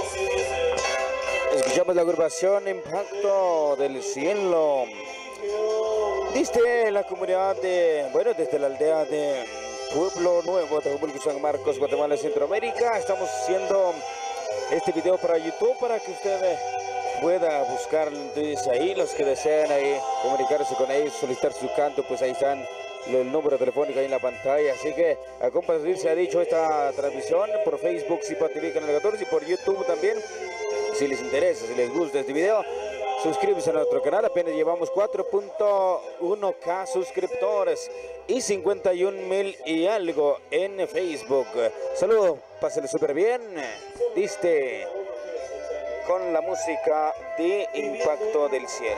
Escuchamos la agrupación Impacto del Cielo. Desde la comunidad de, bueno, desde la aldea de Pueblo Nuevo, Tajumulco, San Marcos, Guatemala, Centroamérica. Estamos haciendo este video para YouTube para que usted pueda buscar entonces ahí los que desean ahí comunicarse con ellos, solicitar su canto, pues ahí están el número telefónico ahí en la pantalla. Así que a compartir se ha dicho esta transmisión por Facebook, Zipa TV Canal 14 y por YouTube también. Si les interesa, si les gusta este video, suscríbase a nuestro canal. Apenas llevamos 4.1K suscriptores y 51.000 y algo en Facebook. Saludos, pásenle súper bien. Diste con la música de Impacto del Cielo.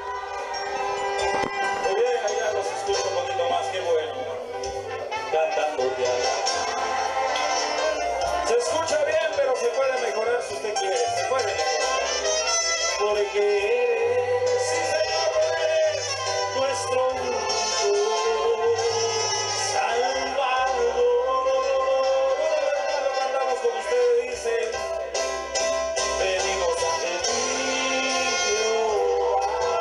Muy bien, allá los escucho un poquito más, qué bueno. Cantando se escucha bien, pero se puede mejorar si usted quiere. Se puede mejorar. Porque eres, sí señor, eres nuestro único Salvador. Lo cantamos con ustedes, dice. Venimos ante ti, Jehová.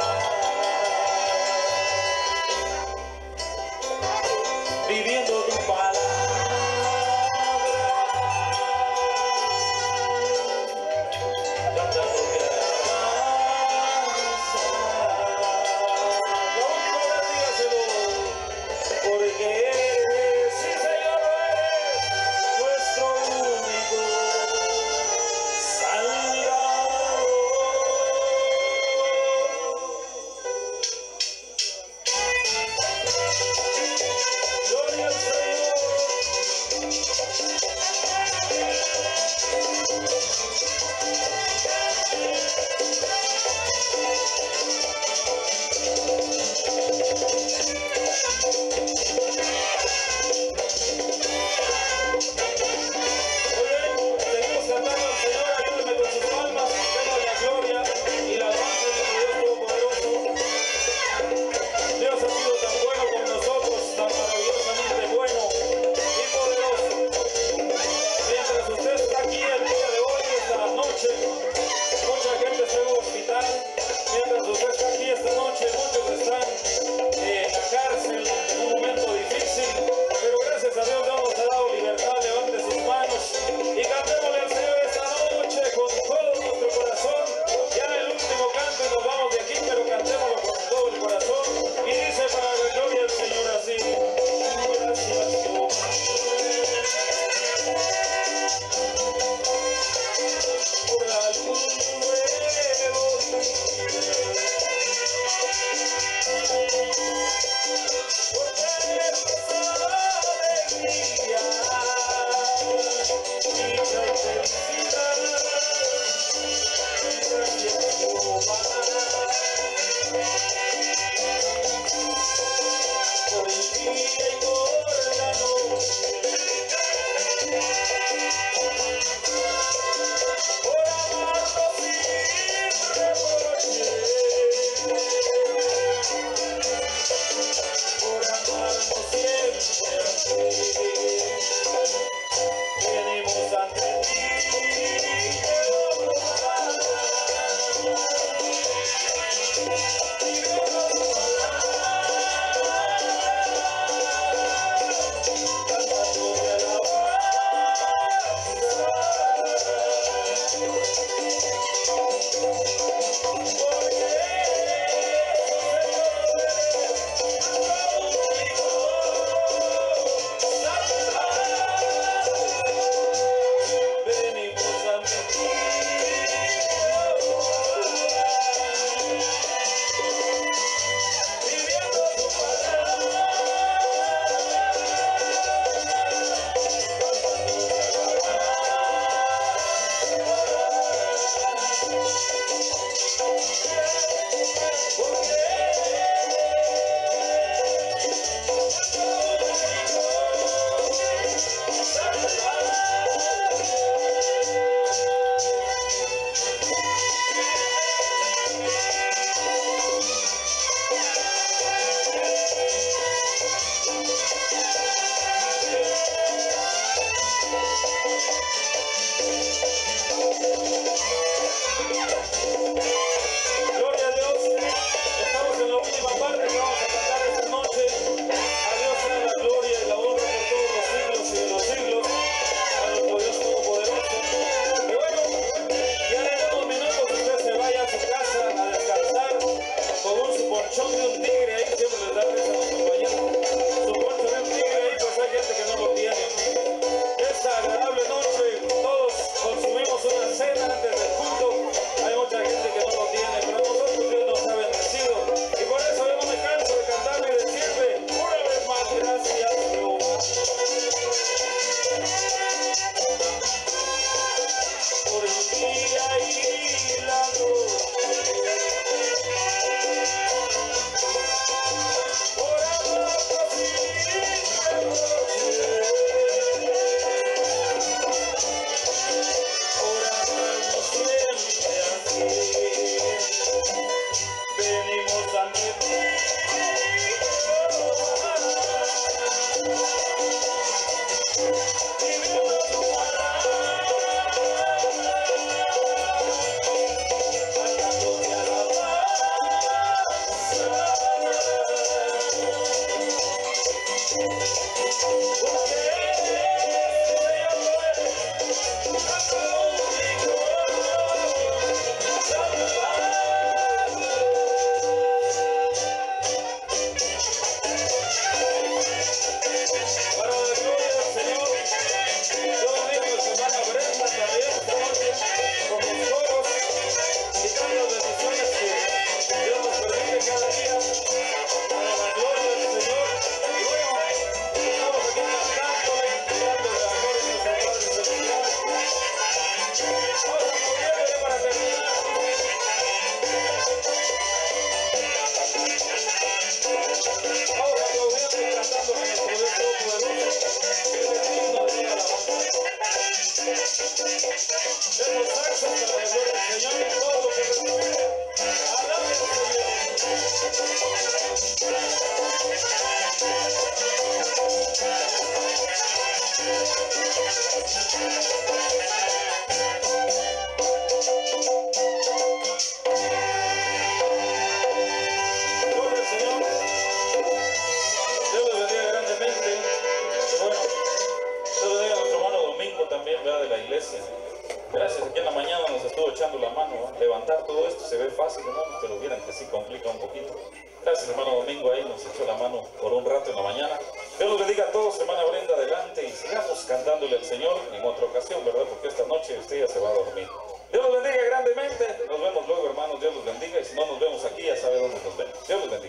Gracias, aquí en la mañana nos estuvo echando la mano, ¿no? Levantar todo esto se ve fácil, hermanos, pero vieran que sí complica un poquito. Gracias, hermano Domingo, ahí nos echó la mano por un rato en la mañana. Dios los bendiga a todos, hermana Brenda, adelante y sigamos cantándole al Señor en otra ocasión, ¿verdad? Porque esta noche usted ya se va a dormir. Dios los bendiga grandemente, nos vemos luego, hermanos, Dios los bendiga, y si no nos vemos aquí, ya sabe dónde nos vemos. Dios los bendiga.